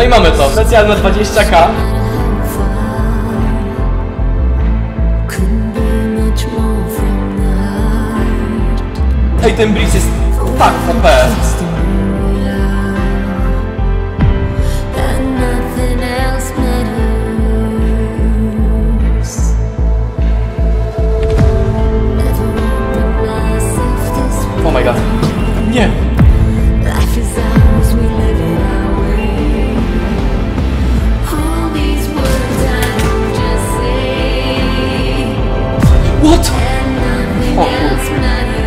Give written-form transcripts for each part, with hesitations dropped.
No i mamy to. Specjalne 20k. Ej, ten blitz jest tak OP. Oh my god. Nie! What? O kurwa.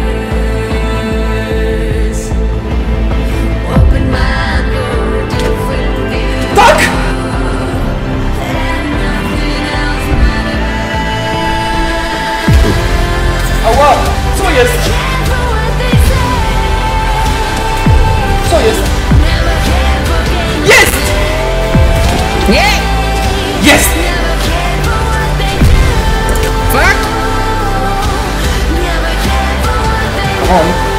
Tak! Ała! Co jest? Co jest? Jest! Nie! Jest! Fuck! On.